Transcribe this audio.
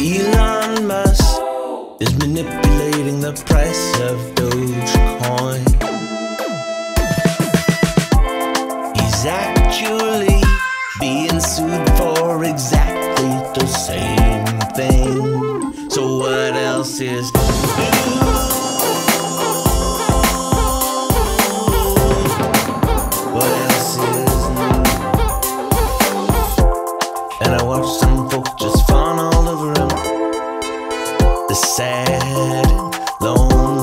Elon Musk is manipulating the price of Dogecoin. He's actually being sued for exactly the same thing. So what else is new? What else is new? And I watch some folks just fawn all over him. The sad, lonely